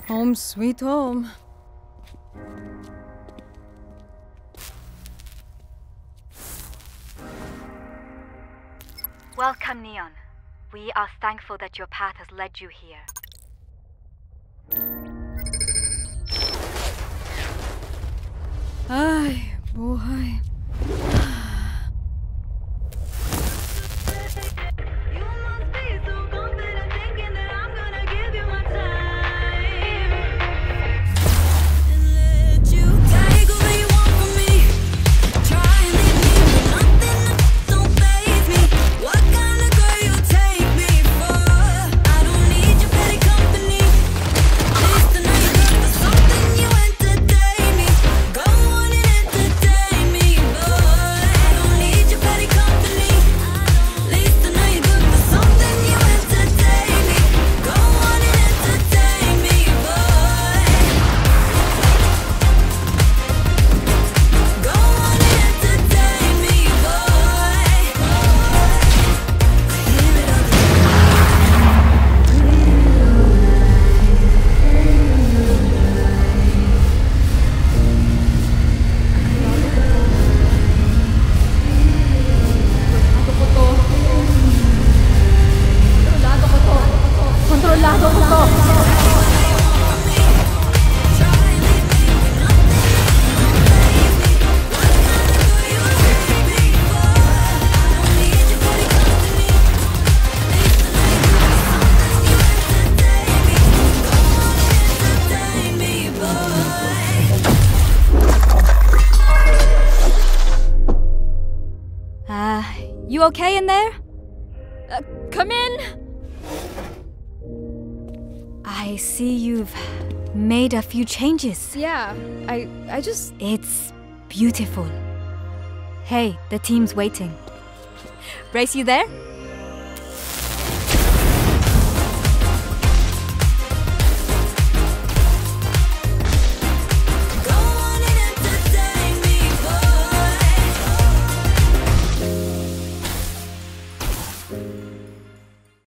Home sweet home. Welcome, Neon. We are thankful that your path has led you here. Ay, buhay. You okay in there? Come in! I see you've made a few changes. Yeah, I just... It's beautiful. Hey, the team's waiting. Brace, you there?